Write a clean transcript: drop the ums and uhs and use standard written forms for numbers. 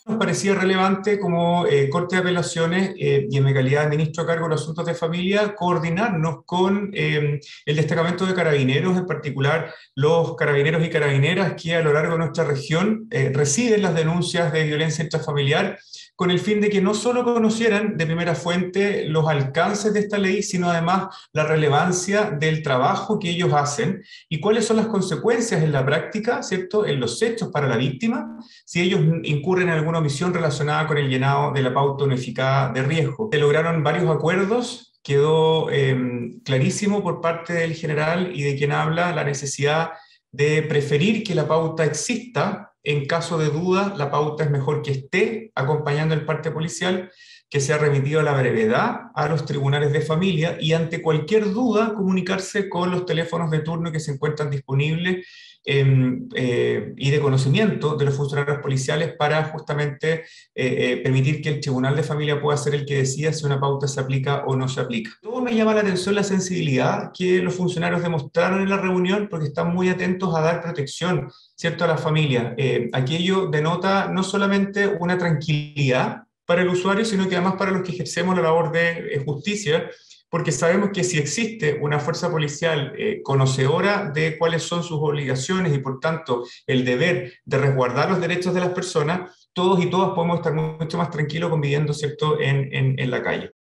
Nos parecía relevante como Corte de Apelaciones y en mi calidad de ministro a cargo de los asuntos de familia, coordinarnos con el destacamento de carabineros, en particular los carabineros y carabineras que a lo largo de nuestra región reciben las denuncias de violencia intrafamiliar, con el fin de que no solo conocieran de primera fuente los alcances de esta ley, sino además la relevancia del trabajo que ellos hacen y cuáles son las consecuencias en la práctica, ¿cierto?, en los hechos para la víctima, si ellos incurren en alguna omisión relacionada con el llenado de la pauta unificada de riesgo. Se lograron varios acuerdos, quedó clarísimo por parte del general y de quien habla la necesidad de preferir que la pauta exista. En caso de duda, la pauta es mejor que esté acompañando el parte policial, que sea remitido a la brevedad a los tribunales de familia y ante cualquier duda comunicarse con los teléfonos de turno que se encuentran disponibles y de conocimiento de los funcionarios policiales para justamente permitir que el tribunal de familia pueda ser el que decida si una pauta se aplica o no se aplica. Todo me llama la atención la sensibilidad que los funcionarios demostraron en la reunión porque están muy atentos a dar protección, ¿cierto?, a la familia. Aquello denota no solamente una tranquilidad para el usuario, sino que además para los que ejercemos la labor de justicia, porque sabemos que si existe una fuerza policial conocedora de cuáles son sus obligaciones y por tanto el deber de resguardar los derechos de las personas, todos y todas podemos estar mucho más tranquilos conviviendo, ¿cierto?, en la calle.